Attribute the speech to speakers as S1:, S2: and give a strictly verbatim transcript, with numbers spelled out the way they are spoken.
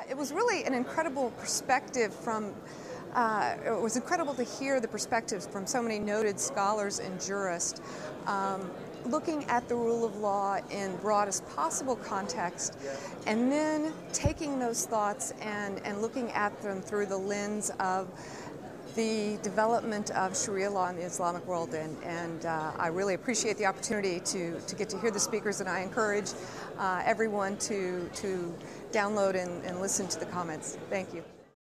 S1: It was really an incredible perspective from, uh, it was incredible to hear the perspectives from so many noted scholars and jurists, um, looking at the rule of law in broadest possible context, and then taking those thoughts and, and looking at them through the lens of the development of Sharia law in the Islamic world. And, and uh, I really appreciate the opportunity to, to get to hear the speakers, and I encourage uh, everyone to, to download and, and listen to the comments. Thank you.